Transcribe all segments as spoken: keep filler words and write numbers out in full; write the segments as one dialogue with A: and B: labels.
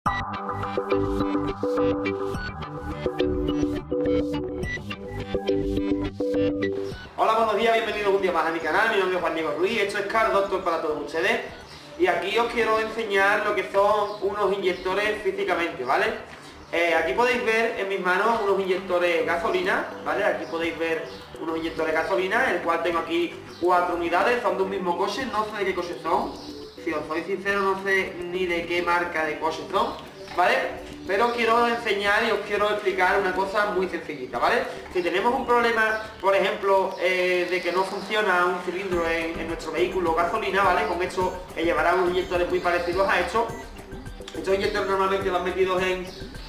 A: Hola, buenos días, bienvenidos un día más a mi canal. Mi nombre es Juan Diego Ruiz, esto es Car Doctor para todos ustedes. Y aquí os quiero enseñar lo que son unos inyectores físicamente, ¿vale? Eh, aquí podéis ver en mis manos unos inyectores gasolina, ¿vale? Aquí podéis ver unos inyectores gasolina, el cual tengo aquí cuatro unidades, son de un mismo coche, no sé de qué coche son. Si os soy sincero, no sé ni de qué marca de coche son, ¿vale? Pero quiero enseñar y os quiero explicar una cosa muy sencillita, ¿vale? Si tenemos un problema, por ejemplo, eh, de que no funciona un cilindro en, en nuestro vehículo gasolina, ¿vale? Con esto que llevará unos inyectores muy parecidos a estos. Estos inyectores normalmente van metidos en,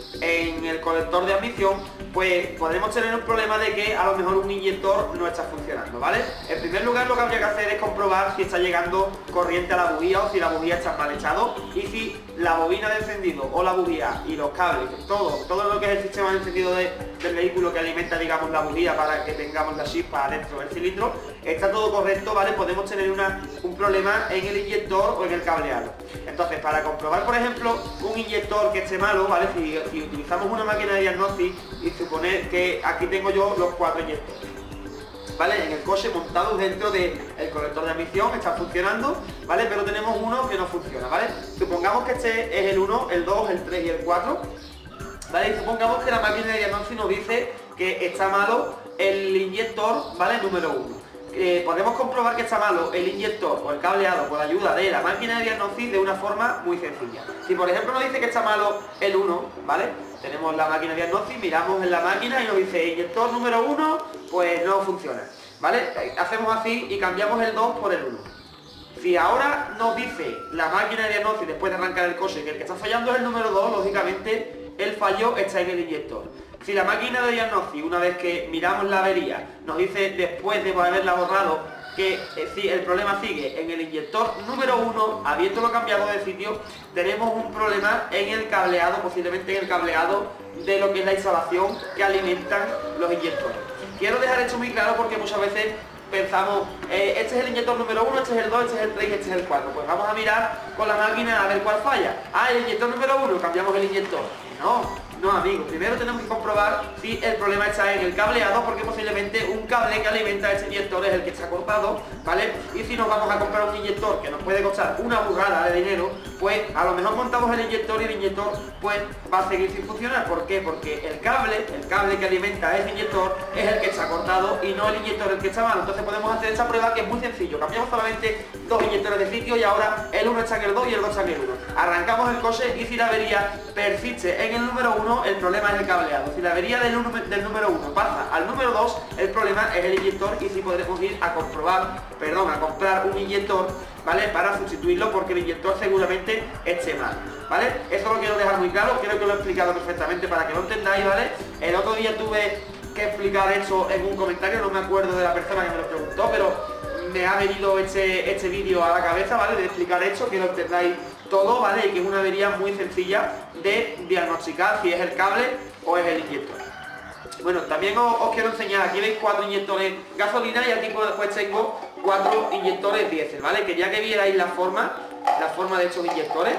A: en el colector de admisión, pues podremos tener un problema de que a lo mejor un inyector no está funcionando, ¿vale? En primer lugar, lo que habría que hacer es comprobar si está llegando corriente a la bujía o si la bujía está mal echado, y si la bobina de encendido o la bujía y los cables, todo, todo lo que es el sistema de encendido de, del vehículo que alimenta, digamos, la bujía para que tengamos la chispa dentro del cilindro, está todo correcto, ¿vale? Podemos tener una, un problema en el inyector o en el cableado. Entonces, para comprobar, por ejemplo, un inyector que esté malo, ¿vale? Si, si utilizamos una máquina de diagnóstico y suponer que aquí tengo yo los cuatro inyectores, ¿vale? En el coche montados dentro del colector de admisión, está funcionando, ¿vale? Pero tenemos uno que no funciona, ¿vale? Supongamos que este es el uno, el dos, el tres y el cuatro, ¿vale? Y supongamos que la máquina de diagnóstico nos dice que está malo el inyector, ¿vale? Número uno. Eh, podemos comprobar que está malo el inyector o el cableado con la ayuda de la máquina de diagnóstico de una forma muy sencilla. Si por ejemplo nos dice que está malo el uno, ¿vale? Tenemos la máquina de diagnóstico, miramos en la máquina y nos dice inyector número uno, pues no funciona, ¿vale? Hacemos así y cambiamos el dos por el uno. Si ahora nos dice la máquina de diagnóstico después de arrancar el coche que el que está fallando es el número dos, lógicamente el fallo está en el inyector. Si la máquina de diagnóstico, una vez que miramos la avería, nos dice después de haberla borrado que eh, si el problema sigue en el inyector número uno, habiéndolo cambiado de sitio, tenemos un problema en el cableado, posiblemente en el cableado de lo que es la instalación que alimentan los inyectores. Quiero dejar esto muy claro porque muchas veces pensamos, eh, este es el inyector número uno, este es el dos, este es el tres y este es el cuatro. Pues vamos a mirar con la máquina a ver cuál falla. Ah, el inyector número uno, cambiamos el inyector. No. No, amigos, primero tenemos que comprobar si el problema está en el cableado, porque posiblemente un cable que alimenta ese inyector es el que está cortado, ¿vale? Y si nos vamos a comprar un inyector que nos puede costar una burrada de dinero, pues a lo mejor montamos el inyector y el inyector pues va a seguir sin funcionar. ¿Por qué? Porque el cable, el cable que alimenta a ese inyector es el que está cortado y no el inyector el que está malo. Entonces podemos hacer esta prueba que es muy sencillo. Cambiamos solamente dos inyectores de sitio y ahora el uno está en el dos y el dos está en el uno. Arrancamos el coche y si la avería persiste en el número uno, el problema es el cableado. Si la avería del, del número uno pasa al número dos, el problema es el inyector y si podremos ir a comprobar, perdón, a comprar un inyector, ¿vale? Para sustituirlo porque el inyector seguramente esté mal, ¿vale? Eso lo quiero dejar muy claro, creo que lo he explicado perfectamente para que lo entendáis, ¿vale? El otro día tuve que explicar eso en un comentario, no me acuerdo de la persona que me lo preguntó, pero me ha venido este, este vídeo a la cabeza, ¿vale? De explicar esto, que lo entendáis todo, ¿vale? Y que es una avería muy sencilla de diagnosticar si es el cable o es el inyector. Bueno, también os, os quiero enseñar, aquí veis cuatro inyectores gasolina y aquí pues tengo cuatro inyectores diésel, ¿vale? Quería que vierais la forma, la forma de estos inyectores.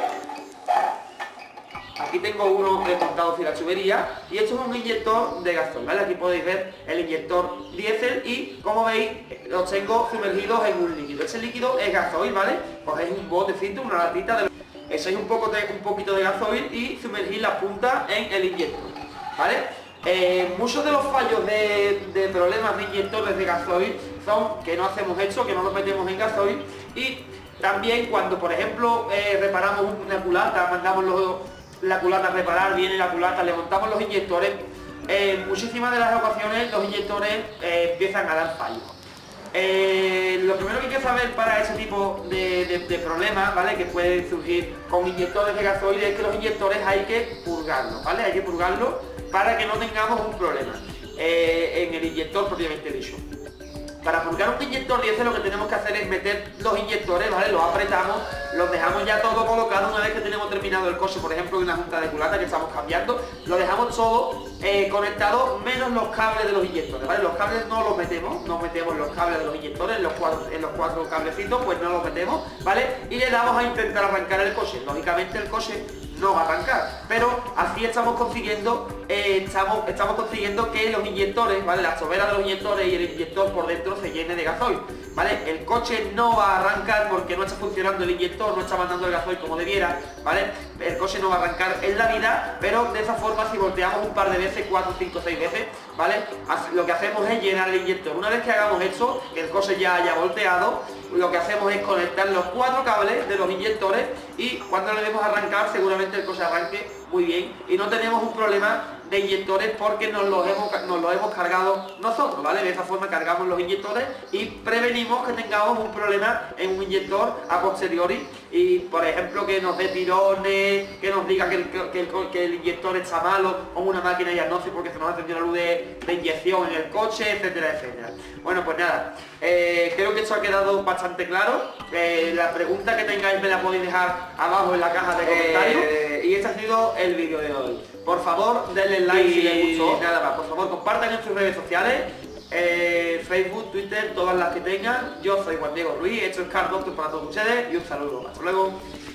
A: Aquí tengo uno desmontado sin la tubería y esto es un inyector de gasoil, ¿vale? Aquí podéis ver el inyector diésel y como veis los tengo sumergidos en un líquido. Ese líquido es gasoil, ¿vale? Cogéis un botecito, una latita, de... echáis un, poco de, un poquito de gasoil y sumergís la punta en el inyector, ¿vale? Eh, muchos de los fallos de, de problemas de inyectores de gasoil son que no hacemos esto, que no los metemos en gasoil, y también cuando por ejemplo eh, reparamos una culata, mandamos los, la culata a reparar, viene la culata, le montamos los inyectores, en muchísimas de las ocasiones los inyectores eh, empiezan a dar fallos. Eh, lo primero que hay que saber para ese tipo de, de, de problemas, ¿vale? Que pueden surgir con inyectores de gasoil es que los inyectores hay que purgarlos, ¿vale? Hay que purgarlos para que no tengamos un problema eh, en el inyector propiamente dicho. Para purgar un inyector diésel lo que tenemos que hacer es meter los inyectores, ¿vale? Los apretamos, los dejamos ya todo colocado una vez que tenemos terminado el coche, por ejemplo, en una junta de culata que estamos cambiando, lo dejamos todo eh, conectado, menos los cables de los inyectores, ¿vale? Los cables no los metemos, no metemos los cables de los inyectores, en los cuatro, en los cuatro cablecitos, pues no los metemos, ¿vale? Y le damos a intentar arrancar el coche. Lógicamente el coche no va a arrancar. Pero así estamos consiguiendo, eh, estamos, estamos consiguiendo que los inyectores, ¿vale? Las toberas de los inyectores y el inyector por dentro se llene de gasoil, ¿vale? El coche no va a arrancar porque no está funcionando el inyector, no está mandando el gasoil como debiera, ¿vale? El coche no va a arrancar en la vida, pero de esa forma si volteamos un par de veces, cuatro, cinco, seis veces, ¿vale? Lo que hacemos es llenar el inyector. Una vez que hagamos esto, que el coche ya haya volteado, lo que hacemos es conectar los cuatro cables de los inyectores y cuando le demos a arrancar seguramente el coche arranque muy bien y no tenemos un problema de inyectores porque nos los hemos, nos los hemos cargado nosotros, ¿vale? De esa forma cargamos los inyectores y prevenimos que tengamos un problema en un inyector a posteriori y, por ejemplo, que nos dé tirones, que nos diga que el, que el, que el inyector está malo o una máquina de diagnóstico porque se nos ha encendido la luz de, de inyección en el coche, etcétera, etcétera. Bueno, pues nada, eh, creo que esto ha quedado bastante claro. Eh, la pregunta que tengáis me la podéis dejar abajo en la caja de comentarios. Eh, y este ha sido el vídeo de hoy. Por favor, denle like y, si les gustó. Nada más, por favor, compartan en sus redes sociales, eh, Facebook, Twitter, todas las que tengan. Yo soy Juan Diego Ruiz, esto es Car Doctor para todos ustedes y un saludo. Hasta luego.